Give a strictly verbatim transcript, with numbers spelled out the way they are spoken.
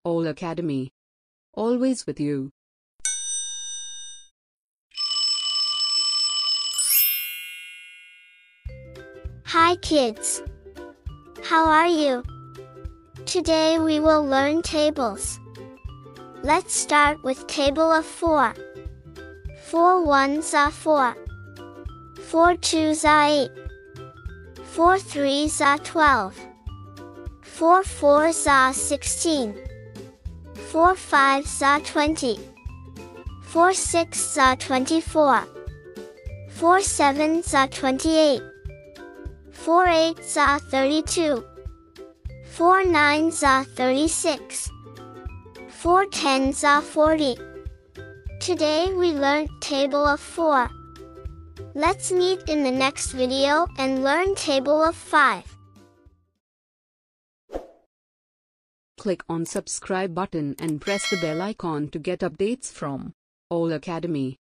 All Academy. Always with you. Hi kids. How are you? Today we will learn tables. Let's start with table of four. four ones are four. four twos are eight. four threes are twelve. four fours are sixteen. four fives are twenty. four sixes are twenty-four. four sevens are twenty-eight. four eights are thirty-two. four nines are thirty-six. four tens are forty. Today we learned table of four. Let's meet in the next video and learn table of five. Click on subscribe button and press the bell icon to get updates from All Academy.